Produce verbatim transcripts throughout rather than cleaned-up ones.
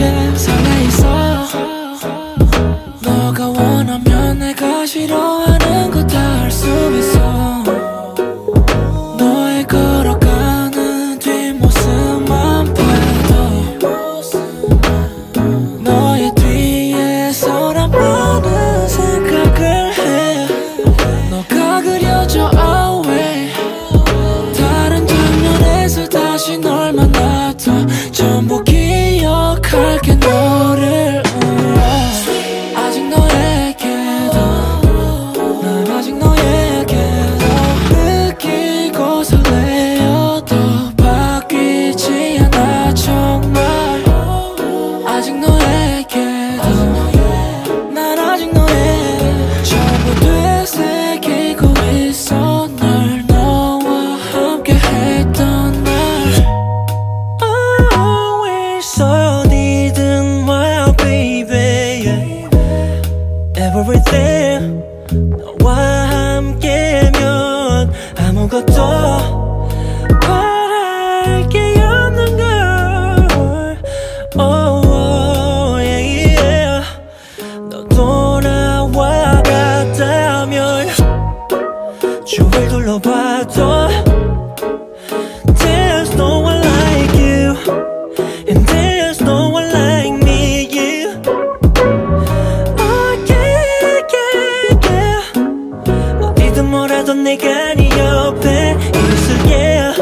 너에게 설레있어. 너가 원하면 내가 싫어하는 거 다 할 수 있어. 너의 걸어가는 뒷모습만 봐도 너의 뒤에서란 많은 생각을 해. 너가 그려져 always. 다른 장면에서 다시 널 만나도 전부 기억할게 너를. 아직 너에게도 난 아직 너에게도 느끼고 설레어도 바뀌지 않아 정말. 아직 너에게도 난 아직 너의 전부 되새기고 있어. 널 너와 함께 했던 날. Always 어디든 my baby everything. 너와 함께면 아무것도 바랄 게 없는 걸. Oh, oh, yeah, yeah. 너 돌아와 갔다면 주위를 둘러봐도 There's no one like you and there's no one like me. You oh yeah yeah yeah. 어디든 뭐라도 내가 네 옆에 있을게.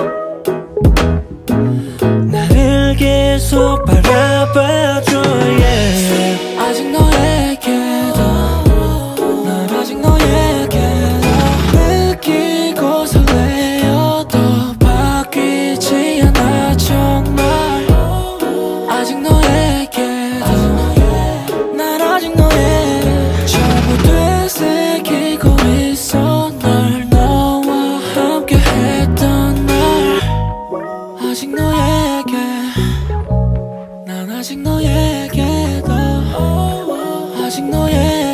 나를 계속 바라봐줘 yeah. 아직 너에게도 난 아직 너에게도 느끼고 설레어도 바뀌지 않아 정말. 아직 너에게도 난 아직 너의 전부 되새기고 있어. 널 너와 함께 했던 날. 아직 너에게 난 아직 너에게도 아직 너의